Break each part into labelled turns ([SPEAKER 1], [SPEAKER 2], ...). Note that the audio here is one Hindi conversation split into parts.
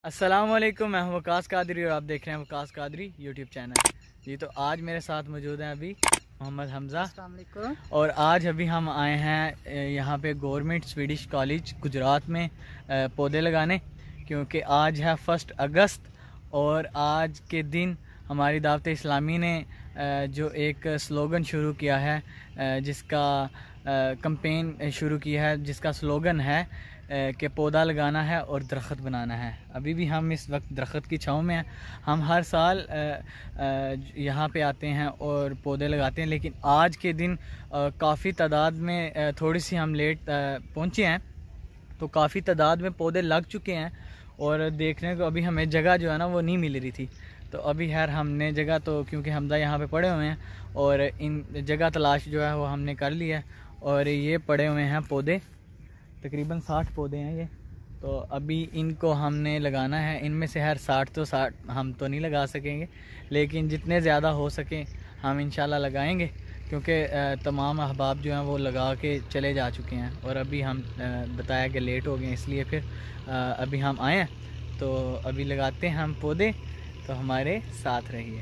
[SPEAKER 1] अस्सलामुअलैकुम, मैं हूं वकास कादरी और आप देख रहे हैं वकास कादरी यूट्यूब चैनल। जी तो आज मेरे साथ मौजूद हैं अभी मोहम्मद हमज़ा।
[SPEAKER 2] अस्सलाम वालेकुम।
[SPEAKER 1] और आज अभी हम आए हैं यहाँ पे गवर्नमेंट स्वीडिश कॉलेज गुजरात में पौधे लगाने, क्योंकि आज है 1 अगस्त और आज के दिन हमारी दावत इस्लामी ने जो एक स्लोगन शुरू किया है, जिसका कैंपेन शुरू किया है, जिसका स्लोगन है कि पौधा लगाना है और दरख्त बनाना है। अभी भी हम इस वक्त दरख्त की छाँव में हैं। हम हर साल यहाँ पे आते हैं और पौधे लगाते हैं, लेकिन आज के दिन काफ़ी तादाद में थोड़ी सी हम लेट पहुँचे हैं, तो काफ़ी तादाद में पौधे लग चुके हैं और देखने को अभी हमें जगह जो है ना वो नहीं मिल रही थी। तो अभी खैर हमने जगह, तो क्योंकि हमदा यहाँ पे पड़े हुए हैं और इन जगह तलाश जो है वो हमने कर ली है। और ये पड़े हुए हैं पौधे, तकरीबन 60 पौधे हैं ये। तो अभी इनको हमने लगाना है। इनमें से हर 60 हम तो नहीं लगा सकेंगे, लेकिन जितने ज़्यादा हो सके हम इंशाल्लाह लगाएंगे, क्योंकि तमाम अहबाब जो हैं वो लगा के चले जा चुके हैं और अभी हम बताया कि लेट हो गए, इसलिए फिर अभी हम आए हैं। तो अभी लगाते हैं हम पौधे, तो हमारे साथ रहिए।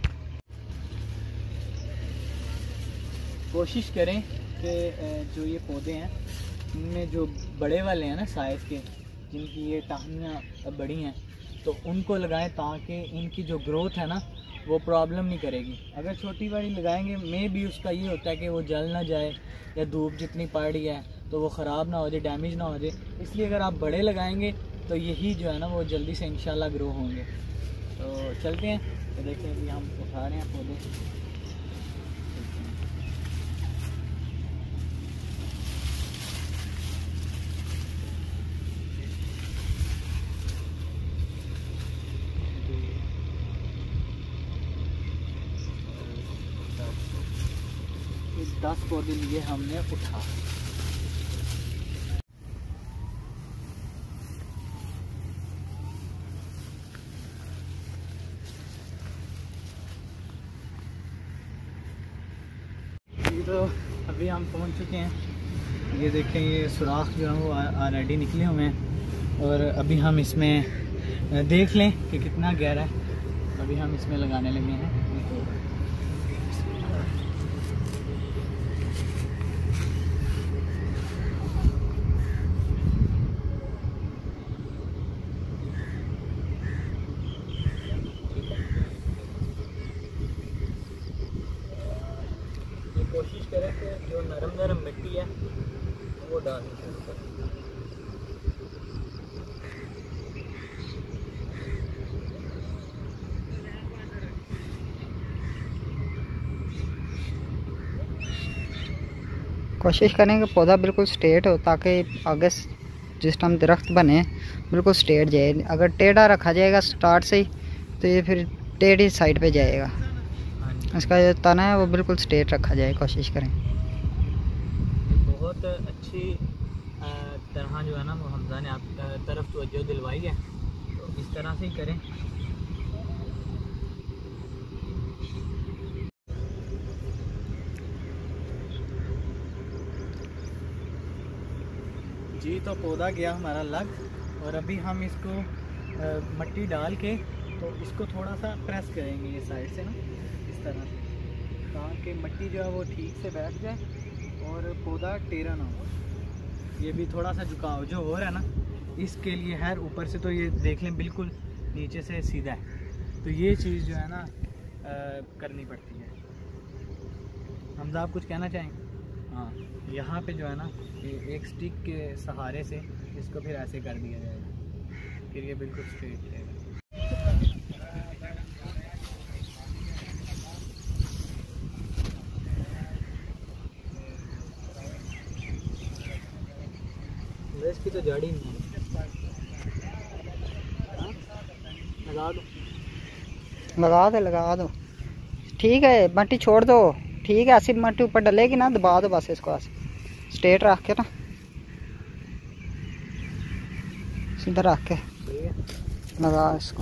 [SPEAKER 1] कोशिश करें कि जो ये पौधे हैं इनमें जो बड़े वाले हैं ना साइज़ के, जिनकी ये टहनियाँ बड़ी हैं, तो उनको लगाएं ताकि इनकी जो ग्रोथ है ना वो प्रॉब्लम नहीं करेगी। अगर छोटी बड़ी लगाएंगे मे भी उसका ये होता है कि वो जल ना जाए या धूप जितनी पड़ रही है तो वो ख़राब ना हो जाए, डैमेज ना हो जाए। इसलिए अगर आप बड़े लगाएंगे तो यही जो है ना वो जल्दी से इंशाल्लाह ग्रो होंगे। तो चलते हैं, तो देखें अभी हम उठा रहे हैं पौधे। 10 पौधे लिए हमने उठा। तो अभी हम पहुंच चुके हैं। ये देखें, ये सुराख जो है वो ऑलरेडी निकले हुए हैं और अभी हम इसमें देख लें कि कितना गहरा है। अभी हम इसमें लगाने लगे हैं। कोशिश करें कि जो नरम मिट्टी है वो डालनी शुरू करें।
[SPEAKER 2] कोशिश करें कि पौधा बिल्कुल स्ट्रेट हो, ताकि आगे जिस टाइम दरख्त बने बिल्कुल स्ट्रेट जाए। अगर टेढ़ा रखा जाएगा स्टार्ट से ही तो ये फिर टेढ़ी साइड पे जाएगा। इसका जो तना है वो बिल्कुल स्ट्रेट रखा जाए, कोशिश करें।
[SPEAKER 1] बहुत अच्छी तरह जो है ना वो हमज़ा ने आप तरफ तवज्जो दिलवाई है, तो इस तरह से ही करें। जी तो पौधा गया हमारा लग, और अभी हम इसको मिट्टी डाल के तो इसको थोड़ा सा प्रेस करेंगे ये साइड से ना, इस तरह से, ताकि मिट्टी जो है वो ठीक से बैठ जाए और पौधा टेढ़ा ना हो। ये भी थोड़ा सा झुकाव जो हो रहा है ना, इसके लिए है। ऊपर से तो ये देख लें बिल्कुल नीचे से सीधा है, तो ये चीज़ जो है ना करनी पड़ती है। हमज़ा आप कुछ कहना चाहेंगे? हाँ, यहाँ पे जो है ना एक स्टिक के सहारे से इसको फिर ऐसे कर दिया जाएगा, फिर ये बिल्कुल स्ट्रेट रहेगा। इसकी तो जड़ ही नहीं है।
[SPEAKER 2] लगा दो। ठीक है, मट्टी छोड़ दो। ठीक है, ऐसी मट्टी ऊपर डलेगी ना, दबा दो बस इसको ऐसे स्ट्रेट रख के ना, सीधा रख के लगा इसको।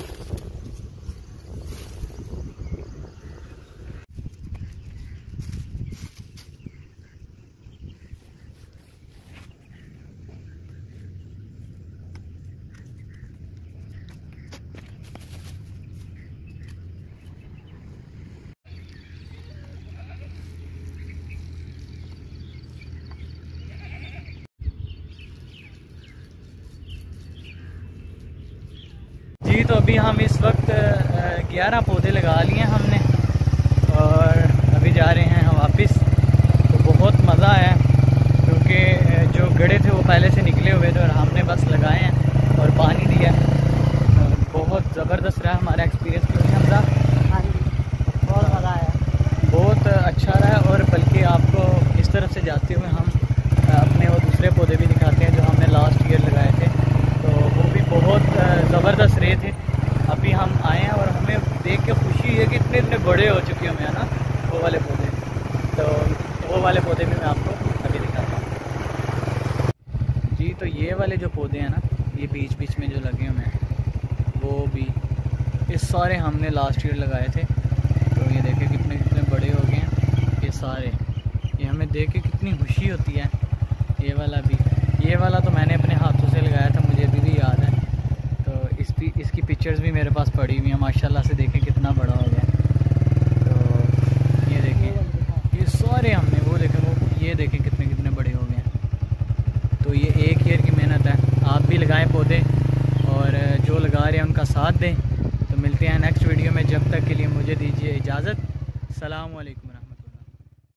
[SPEAKER 1] जी तो अभी हम इस वक्त 11 पौधे लगा लिए हमने और अभी जा रहे हैं हम वापस। तो बहुत मज़ा आया क्योंकि जो गड्ढे थे वो पहले से निकले हुए थे और हमने बस लगाए हैं और पानी दिया। बहुत ज़बरदस्त रहा हमारा एक्सपीरियंस। क्योंकि हमजा
[SPEAKER 2] बहुत मज़ा आया,
[SPEAKER 1] बहुत अच्छा रहा। और बल्कि आपको इस तरफ से जाते हुए हम अपने वो दूसरे पौधे भी दिखाते हैं जो हमने लास्ट ईयर लगाए थे। तो वो भी बहुत ज़बरदस्त रहे थे। अभी हम आए हैं और हमें देख के खुशी है कि इतने इतने बड़े हो चुके हैं ना वो वाले पौधे। तो वो वाले पौधे भी मैं आपको अभी दिखाता हूँ। जी तो ये वाले जो पौधे हैं ना, ये बीच बीच में जो लगे हुए हैं वो भी, ये सारे हमने लास्ट ईयर लगाए थे। तो ये देखें कितने कितने बड़े हो गए हैं ये सारे। ये हमें देख के कितनी खुशी होती है। ये वाला भी, ये वाला तो मैंने अपने हाथों से लगाया था, मुझे अभी भी याद है। तो इसकी पिक्चर्स भी मेरे पास पड़ी हुई हैं। माशाल्लाह से देखें कितना बड़ा हो गया। तो ये देखें ये सारे हमने, वो देखें वो, ये देखें कितने कितने बड़े हो गए हैं। तो ये एक ईयर की मेहनत है। आप भी लगाएं पौधे और जो लगा रहे हैं उनका साथ दें। तो मिलते हैं नेक्स्ट वीडियो में, जब तक के लिए मुझे दीजिए इजाज़त। अस्सलाम वालेकुम।